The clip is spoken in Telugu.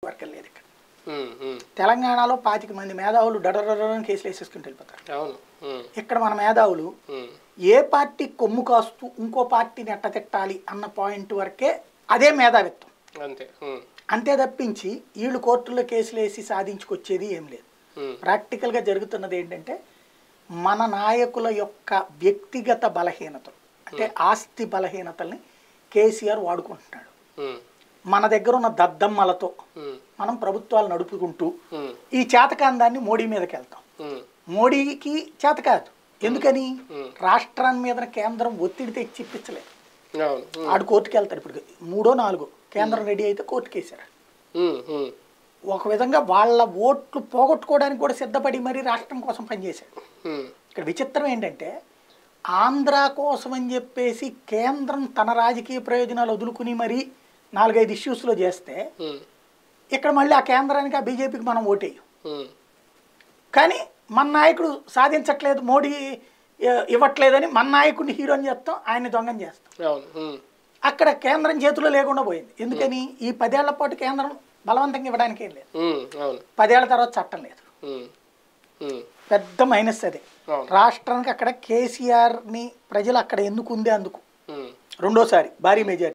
నియోజకవర్గం లేదు ఇక్కడ. తెలంగాణలో 25 మంది మేధావులు డడరని కేసులు వేసేసుకుంటూ వెళ్ళిపోతారు. ఇక్కడ మన మేధావులు ఏ పార్టీ కొమ్ము కాస్తూ ఇంకో పార్టీని ఎట్టతిట్టాలి అన్న పాయింట్ వరకే అదే మేధావిత్వం. అంతే తప్పించి వీళ్ళు కోర్టుల్లో కేసులు వేసి సాధించుకొచ్చేది ఏం లేదు. ప్రాక్టికల్గా జరుగుతున్నది ఏంటంటే మన నాయకుల యొక్క వ్యక్తిగత బలహీనతలు అంటే ఆస్తి బలహీనతల్ని కేసీఆర్ వాడుకుంటున్నాడు. మన దగ్గర ఉన్న దద్దమ్మలతో మనం ప్రభుత్వాలు నడుపుకుంటూ ఈ చేతకాందాన్ని మోడీ మీదకి వెళ్తాం. మోడీకి చేత కాదు. ఎందుకని? రాష్ట్రాన్ని మీద కేంద్రం ఒత్తిడి తెచ్చి ఇప్పించలేదు. ఆడు కోర్టుకు వెళ్తాడు. ఇప్పుడు 3, 4 కేంద్రం రెడీ అయితే కోర్టుకు వేశారు. ఒక విధంగా వాళ్ళ ఓట్లు పోగొట్టుకోవడానికి కూడా సిద్ధపడి మరీ రాష్ట్రం కోసం పనిచేశాడు. ఇక్కడ విచిత్రం ఏంటంటే ఆంధ్ర కోసం అని చెప్పేసి కేంద్రం తన రాజకీయ ప్రయోజనాలు వదులుకుని మరీ 4-5 ఇష్యూస్లో చేస్తే ఇక్కడ మళ్ళీ ఆ కేంద్రానికి ఆ బీజేపీకి మనం ఓటేయం. కానీ మన నాయకుడు సాధించట్లేదు, మోడీ ఇవ్వట్లేదని మన నాయకుడిని హీరోని చేస్తాం, ఆయన్ని దొంగని చేస్తాం. అక్కడ కేంద్రం చేతిలో లేకుండా పోయింది. ఎందుకని? ఈ 10 ఏళ్ల పాటు కేంద్రం బలవంతంగా ఇవ్వడానికి ఏం లేదు. 10 ఏళ్ల తర్వాత చట్టం లేదు. పెద్ద మైనస్ అదే. రాష్ట్రానికి అక్కడ కేసీఆర్ని ప్రజలు అక్కడ ఎందుకు ఉంది అందుకు రెండోసారి భారీ మెజారిటీ